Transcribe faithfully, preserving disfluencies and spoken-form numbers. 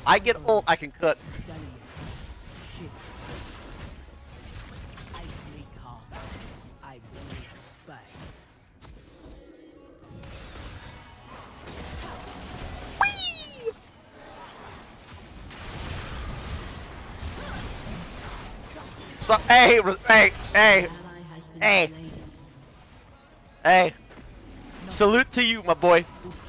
I get ult, I can cook. So, hey, hey, hey, hey, hey. Salute to you, my boy.